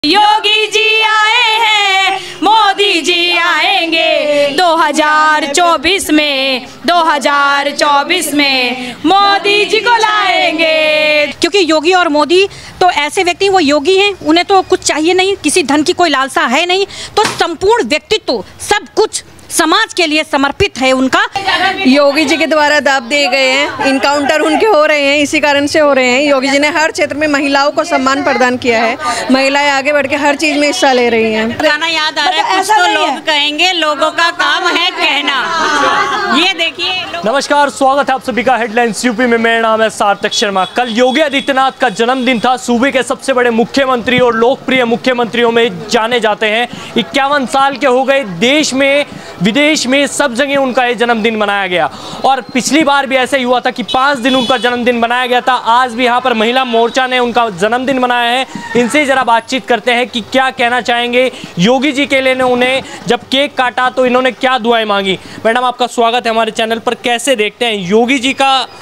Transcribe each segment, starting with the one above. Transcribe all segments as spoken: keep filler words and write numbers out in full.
योगी जी आए हैं, मोदी जी आएंगे दो हज़ार चौबीस में, दो हज़ार चौबीस में मोदी जी को लाएंगे। क्योंकि योगी और मोदी तो ऐसे व्यक्ति, वो योगी हैं, उन्हें तो कुछ चाहिए नहीं, किसी धन की कोई लालसा है नहीं, तो संपूर्ण व्यक्तित्व सब कुछ समाज के लिए समर्पित है उनका। योगी जी के द्वारा दाव दिए गए हैं, इनकाउंटर उनके हो रहे हैं, इसी कारण से हो रहे हैं। योगी जी ने हर क्षेत्र में महिलाओं को सम्मान प्रदान किया है, महिलाएं आगे बढ़ के हर चीज में हिस्सा ले रही हैं। गाना याद आ रहा है, कुछ तो लोग कहेंगे, लोगों का काम है कहना। ये देखिए। नमस्कार, स्वागत है आप सभी का हेडलाइंस यूपी में। मेरा नाम है सार्थक शर्मा। कल योगी आदित्यनाथ का जन्मदिन था। सूबे के सबसे बड़े मुख्यमंत्री और लोकप्रिय मुख्यमंत्रियों में जाने जाते हैं। इक्यावन साल के हो गए, देश में विदेश में सब जगह उनका ये जन्मदिन मनाया गया। और पिछली बार भी ऐसा ही हुआ था कि पाँच दिन उनका जन्मदिन मनाया गया था। आज भी यहाँ पर महिला मोर्चा ने उनका जन्मदिन मनाया है। इनसे ज़रा बातचीत करते हैं कि क्या कहना चाहेंगे योगी जी के लिए। उन्हें जब केक काटा तो इन्होंने क्या दुआएं मांगी। मैडम, आपका स्वागत है हमारे चैनल पर। कैसे देखते हैं योगी जी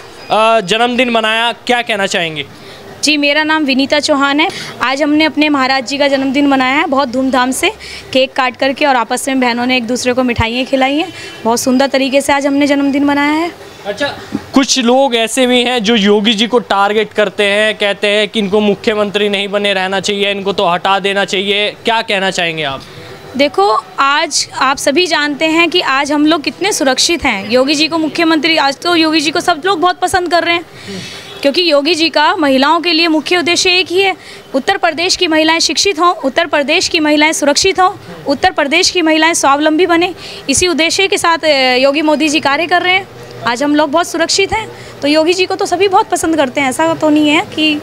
का जन्मदिन मनाया, क्या कहना चाहेंगे? जी, मेरा नाम विनीता चौहान है। आज हमने अपने महाराज जी का जन्मदिन मनाया है बहुत धूमधाम से, केक काट करके, और आपस में बहनों ने एक दूसरे को मिठाइयाँ खिलाई हैं। बहुत सुंदर तरीके से आज हमने जन्मदिन मनाया है। अच्छा, कुछ लोग ऐसे भी हैं जो योगी जी को टारगेट करते हैं, कहते हैं कि इनको मुख्यमंत्री नहीं बने रहना चाहिए, इनको तो हटा देना चाहिए। क्या कहना चाहेंगे आप? देखो, आज आप सभी जानते हैं कि आज हम लोग कितने सुरक्षित हैं। योगी जी को मुख्यमंत्री, आज तो योगी जी को सब लोग बहुत पसंद कर रहे हैं, क्योंकि योगी जी का महिलाओं के लिए मुख्य उद्देश्य एक ही है, उत्तर प्रदेश की महिलाएं शिक्षित हों, उत्तर प्रदेश की महिलाएं सुरक्षित हों, उत्तर प्रदेश की महिलाएं स्वावलंबी बने। इसी उद्देश्य के साथ योगी मोदी जी कार्य कर रहे हैं। आज हम लोग बहुत सुरक्षित हैं, तो योगी जी को तो सभी बहुत पसंद करते हैं। ऐसा तो नहीं है कि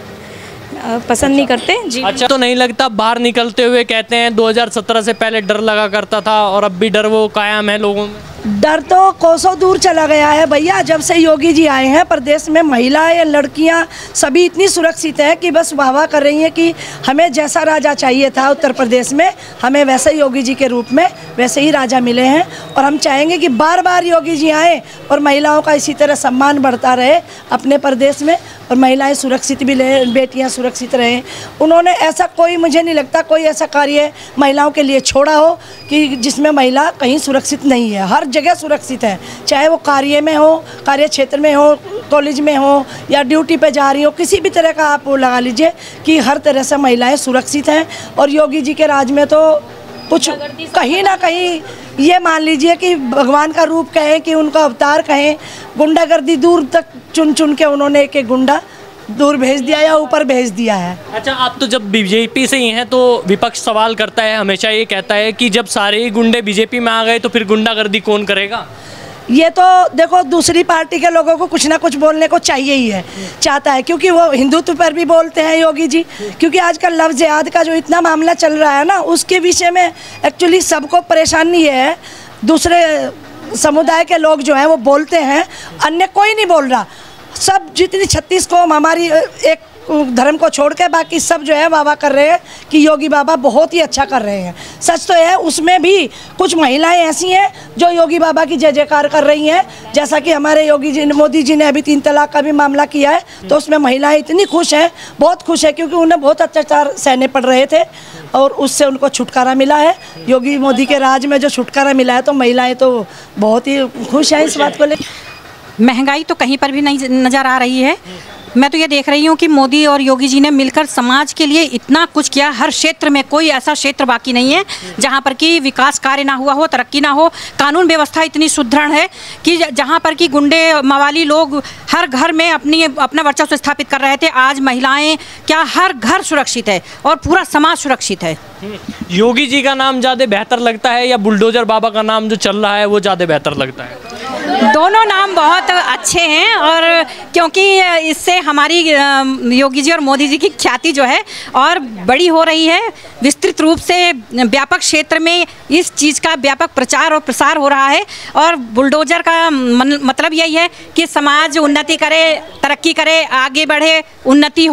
पसंद नहीं करते जी। अच्छा, तो नहीं लगता बाहर निकलते हुए कहते हैं दो हज़ार सत्रह से पहले डर लगा करता था और अब भी डर वो कायम है लोगों में? डर तो कोसों दूर चला गया है भैया। जब से योगी जी आए हैं, प्रदेश में महिलाएं, लड़कियां सभी इतनी सुरक्षित हैं कि बस वाह वाह कर रही हैं कि हमें जैसा राजा चाहिए था उत्तर प्रदेश में, हमें वैसे ही योगी जी के रूप में वैसे ही राजा मिले हैं। और हम चाहेंगे कि बार बार योगी जी आएँ और महिलाओं का इसी तरह सम्मान बढ़ता रहे अपने प्रदेश में, और महिलाएं सुरक्षित भी रहे, बेटियां सुरक्षित रहें। उन्होंने ऐसा कोई, मुझे नहीं लगता कोई ऐसा कार्य महिलाओं के लिए छोड़ा हो कि जिसमें महिला कहीं सुरक्षित नहीं है। हर जगह सुरक्षित है, चाहे वो कार्य में हो, कार्य क्षेत्र में हो, कॉलेज में हो, या ड्यूटी पे जा रही हो, किसी भी तरह का आप वो लगा लीजिए कि हर तरह से महिलाएं सुरक्षित हैं। और योगी जी के राज में तो कुछ कहीं ना कहीं ये मान लीजिए कि भगवान का रूप कहें कि उनका अवतार कहें, गुंडागर्दी दूर तक चुन चुन के उन्होंने एक एक गुंडा दूर भेज दिया या ऊपर भेज दिया है। अच्छा, आप तो जब बीजेपी से ही हैं तो विपक्ष सवाल करता है, हमेशा ये कहता है कि जब सारे ही गुंडे बीजेपी में आ गए तो फिर गुंडागर्दी कौन करेगा? ये तो देखो, दूसरी पार्टी के लोगों को कुछ ना कुछ बोलने को चाहिए ही है, चाहता है, क्योंकि वो हिंदुत्व पर भी बोलते हैं योगी जी। क्योंकि आजकल लव जिहाद का जो इतना मामला चल रहा है ना, उसके विषय में एक्चुअली सबको परेशानी है। दूसरे समुदाय के लोग जो हैं वो बोलते हैं, अन्य कोई नहीं बोल रहा। सब जितनी छत्तीस को हमारी एक धर्म को छोड़ के बाकी सब जो है वाह वाह कर रहे हैं कि योगी बाबा बहुत ही अच्छा कर रहे हैं। सच तो है, उसमें भी कुछ महिलाएं ऐसी हैं जो योगी बाबा की जय जयकार कर रही हैं। जैसा कि हमारे योगी जी, मोदी जी ने अभी तीन तलाक का भी मामला किया है, तो उसमें महिलाएं इतनी खुश हैं, बहुत खुश है, क्योंकि उन्हें बहुत अत्याचार सहने पड़ रहे थे और उससे उनको छुटकारा मिला है। योगी मोदी के राज में जो छुटकारा मिला है, तो महिलाएँ तो बहुत ही खुश हैं इस बात को लेकर। महंगाई तो कहीं पर भी नहीं नज़र आ रही है। मैं तो ये देख रही हूँ कि मोदी और योगी जी ने मिलकर समाज के लिए इतना कुछ किया। हर क्षेत्र में कोई ऐसा क्षेत्र बाकी नहीं है जहाँ पर कि विकास कार्य ना हुआ हो, तरक्की ना हो। कानून व्यवस्था इतनी सुदृढ़ है कि जहाँ पर कि गुंडे मवाली लोग हर घर में अपनी अपना वर्चस्व स्थापित कर रहे थे, आज महिलाएं क्या, हर घर सुरक्षित है और पूरा समाज सुरक्षित है। योगी जी का नाम ज़्यादा बेहतर लगता है या बुलडोजर बाबा का नाम जो चल रहा है वो ज़्यादा बेहतर लगता है? दोनों नाम बहुत अच्छे हैं, और क्योंकि इससे हमारी योगी जी और मोदी जी की ख्याति जो है और बड़ी हो रही है। विस्तृत रूप से व्यापक क्षेत्र में इस चीज़ का व्यापक प्रचार और प्रसार हो रहा है। और बुलडोजर का मतलब यही है कि समाज उन्नति करे, तरक्की करे, आगे बढ़े, उन्नति हो।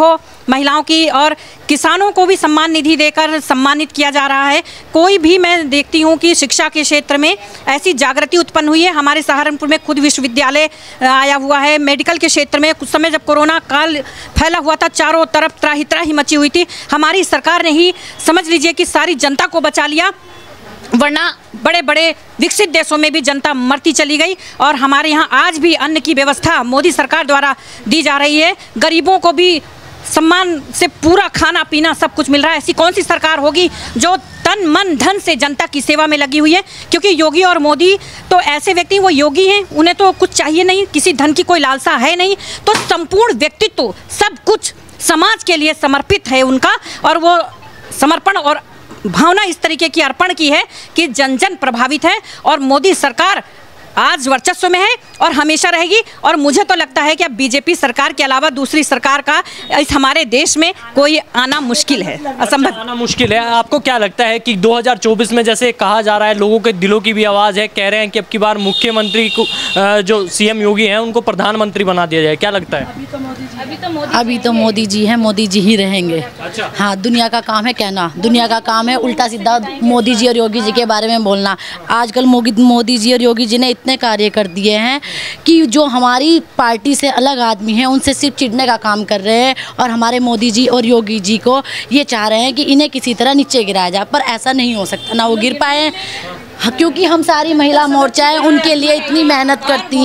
महिलाओं की, और किसानों को भी सम्मान निधि देकर सम्मानित किया जा रहा है। कोई भी मैं देखती हूँ कि शिक्षा के क्षेत्र में ऐसी जागृति उत्पन्न हुई है। हमारे सहारनपुर में खुद विश्वविद्यालय आया हुआ है। मेडिकल के क्षेत्र में कुछ समय जब कोरोना काल फैला हुआ था, चारों तरफ त्राही त्राही मची हुई थी, हमारी सरकार ने ही समझ लीजिए कि सारी जनता को बचा लिया, वरना बड़े बड़े विकसित देशों में भी जनता मरती चली गई। और हमारे यहाँ आज भी अन्न की व्यवस्था मोदी सरकार द्वारा दी जा रही है। गरीबों को भी सम्मान से पूरा खाना पीना सब कुछ मिल रहा है। ऐसी कौन सी सरकार होगी जो तन मन धन से जनता की सेवा में लगी हुई है? क्योंकि योगी और मोदी तो ऐसे व्यक्ति, वो योगी हैं, उन्हें तो कुछ चाहिए नहीं, किसी धन की कोई लालसा है नहीं, तो संपूर्ण व्यक्तित्व सब कुछ समाज के लिए समर्पित है उनका। और वो समर्पण और भावना इस तरीके की अर्पण की है कि जन जन प्रभावित है। और मोदी सरकार आज वर्चस्व में है और हमेशा रहेगी। और मुझे तो लगता है कि अब बीजेपी सरकार के अलावा दूसरी सरकार का इस हमारे देश में कोई आना मुश्किल है, असंभव आना मुश्किल है। आपको क्या लगता है कि दो हज़ार चौबीस में जैसे कहा जा रहा है, लोगों के दिलों की भी आवाज़ है, कह रहे हैं कि अब की बार मुख्यमंत्री को जो सीएम योगी हैं उनको प्रधानमंत्री बना दिया जाए, क्या लगता है? अभी तो मोदी जी अभी तो मोदी अभी तो मोदी जी हैं, मोदी जी ही रहेंगे। अच्छा। हाँ, दुनिया का काम है कहना, दुनिया का काम है उल्टा सीधा मोदी जी और योगी जी के बारे में बोलना। आजकल मोदी जी और योगी जी ने इतने कार्य कर दिए हैं कि जो हमारी पार्टी से अलग आदमी हैं उनसे सिर्फ चिढ़ने का काम कर रहे हैं। और हमारे मोदी जी और योगी जी को ये चाह रहे हैं कि इन्हें किसी तरह नीचे गिराया जाए, पर ऐसा नहीं हो सकता, ना वो गिर पाए, क्योंकि हम सारी महिला मोर्चा है उनके लिए इतनी मेहनत करती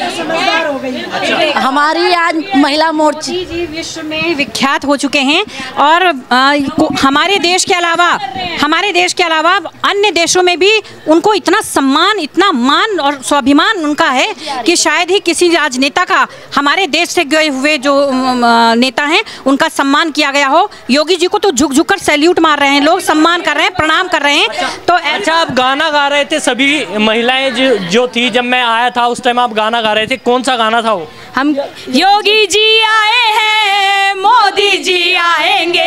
हैं। हमारी आज महिला मोर्चा जी विश्व में विख्यात हो चुके हैं। और आ, हमारे देश के अलावा हमारे देश के अलावा अन्य देशों में भी उनको इतना सम्मान, इतना मान और स्वाभिमान उनका है कि शायद ही किसी राजनेता का हमारे देश से गए हुए जो नेता हैं उनका सम्मान किया गया हो। योगी जी को तो झुक झुक कर सैल्यूट मार रहे हैं लोग, सम्मान कर रहे हैं, प्रणाम कर रहे हैं। तो अच्छा, आप गाना गा रहे थे, सभी महिलाएं जो, जो थी, जब मैं आया था उस टाइम आप गाना गा रहे थे, कौन सा गाना था वो? हम योगी जी आए हैं, मोदी जी आएंगे,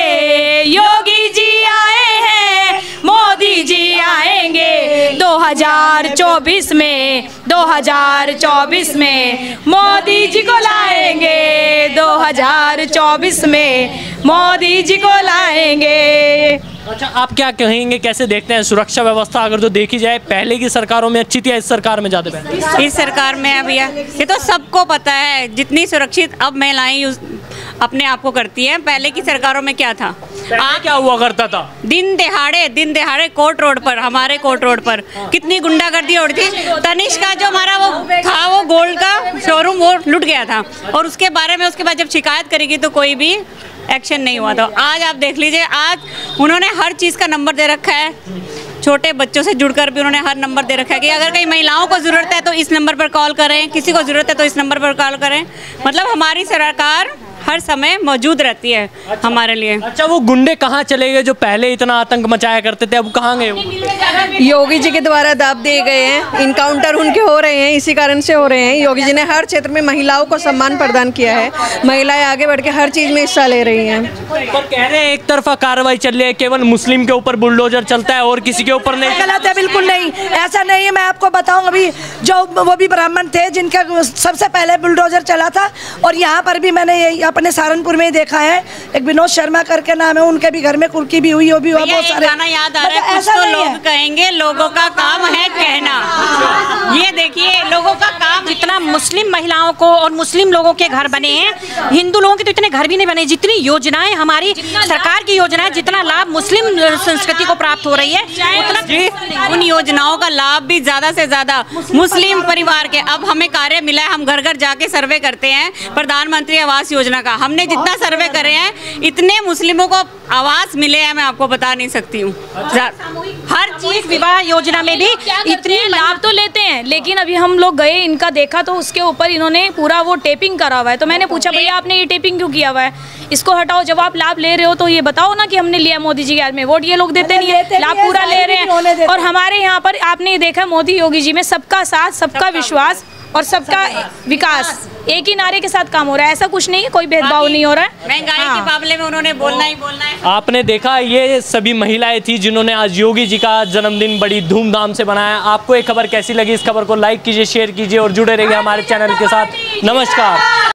योगी जी आए हैं, मोदी जी आएंगे, दो हज़ार चौबीस में दो हज़ार चौबीस में मोदी जी को लाएंगे, दो हज़ार चौबीस में मोदी जी को लाएंगे। अच्छा, आप क्या कहेंगे, कैसे देखते हैं सुरक्षा व्यवस्था अगर जो देखी जाए पहले की सरकारों में अच्छी थी या इस सरकार में ज़्यादा बेहतर? इस सरकार में अब ये तो सबको पता है, जितनी सुरक्षित अब महिलाएं अपने आप को करती हैं, पहले की सरकारों में क्या था? आ, क्या हुआ करता था? दिन दिहाड़े दिन दिहाड़े कोर्ट रोड पर, हमारे कोर्ट रोड पर कितनी गुंडागर्दी हो रही थी। तनिष्क का जो हमारा वो था, वो गोल्ड का शोरूम वो लूट गया था, और उसके बारे में उसके बाद जब शिकायत करेगी तो कोई भी एक्शन नहीं हुआ था। आज आप देख लीजिए, आज उन्होंने हर चीज़ का नंबर दे रखा है, छोटे बच्चों से जुड़कर भी उन्होंने हर नंबर दे रखा है कि अगर कहीं महिलाओं को ज़रूरत है तो इस नंबर पर कॉल करें, किसी को ज़रूरत है तो इस नंबर पर कॉल करें। मतलब हमारी सरकार हर समय मौजूद रहती है। अच्छा, हमारे लिए। अच्छा, वो गुंडे कहाँ चले गए जो पहले इतना आतंक मचाया करते थे, अब कहाँ गए वो? योगी जी के द्वारा दाब दिए गए हैं, इनकाउंटर उनके हो रहे हैं, इसी कारण से हो रहे हैं। योगी जी ने हर क्षेत्र में महिलाओं को सम्मान प्रदान किया है, महिलाएं आगे बढ़ के हर चीज़ में हिस्सा ले रही हैं। पर कह रहे हैं एक तरफा कार्रवाई चल रही है, केवल मुस्लिम के ऊपर बुलडोजर चलता है और किसी के ऊपर नहीं। गलत है, बिल्कुल नहीं, ऐसा नहीं है। मैं आपको बताऊँ, अभी जो वो भी ब्राह्मण थे जिनका सबसे पहले बुलडोजर चला था, और यहाँ पर भी मैंने अपने सहारनपुर में ही देखा है, एक विनोद शर्मा करके नाम है, उनके भी घर में कुर्की भी हुई, वो भी हुआ। बहुत सारे गाना याद आ रहा है, कुछ तो लोग कहेंगे लोगों का काम है कहना। ये देखिए, लोगों का काम, जितना मुस्लिम महिलाओं को और मुस्लिम लोगों के घर बने हैं, हिंदू लोगों के तो इतने घर भी नहीं बने। जितनी योजनाएं हमारी सरकार की योजनाएं, जितना लाभ मुस्लिम संस्कृति को प्राप्त हो रही है, उतना उन योजनाओं का लाभ भी ज्यादा से ज्यादा मुस्लिम परिवार के। अब हमें कार्य मिला है, हम घर घर जाके सर्वे करते हैं प्रधानमंत्री आवास योजना का। हमने जितना सर्वे करे हैं, इतने मुस्लिमों को आवास मिले हैं, मैं आपको बता नहीं सकती हूँ। हर चीज, विवाह योजना में भी इतने लाभ तो लेते हैं, लेकिन अभी हम लोग गए, इनका देखा तो उसके ऊपर इन्होंने पूरा वो टेपिंग करा हुआ है। तो मैंने पूछा, भैया आपने ये टेपिंग क्यों किया हुआ है, इसको हटाओ। जब आप लाभ ले रहे हो तो ये बताओ ना कि हमने लिया मोदी जी के हाथ में। वोट ये लोग देते नहीं है, लाभ पूरा ले रहे हैं। और हमारे यहाँ पर आपने देखा, मोदी योगी जी में सबका साथ, सबका विश्वास और सबका विकास, एक ही नारे के साथ काम हो रहा है। ऐसा कुछ नहीं है, कोई भेदभाव नहीं हो रहा है। महंगाई हाँ। के मामले में उन्होंने बोलना ही बोलना है। आपने देखा, ये सभी महिलाएं थी जिन्होंने आज योगी जी का जन्मदिन बड़ी धूमधाम से बनाया। आपको ये खबर कैसी लगी? इस खबर को लाइक कीजिए, शेयर कीजिए और जुड़े रहिए हमारे चैनल के साथ। नमस्कार।